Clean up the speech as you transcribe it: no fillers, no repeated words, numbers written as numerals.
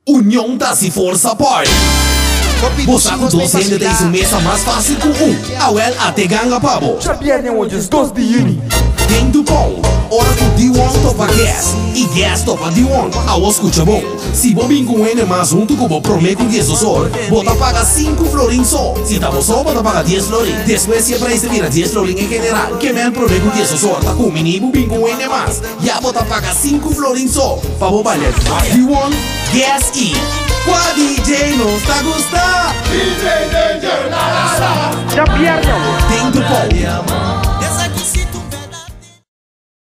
União da se força pai. Bosa com 200 10 um mês mais fácil com Awel até ganga pabo. Já vieram hoje os 2 de uni. Tem do bom, hora que o D1 topa gas e gas topa D1. Awo escuta bom. Se bobin com ele mais junto com o prometo com 10 só, bota paga 5 florins só. Se tá só, bota paga 10 florins. Depois se a preço vira 10 florins em general. Que men prometo com 10 só, tá com menino bobin com ele mais. Já bota paga 5 florins só. Pa bobalha D1, gas e Qua DJ nos tá gostando? DJ Danger, la la la. Já vieram.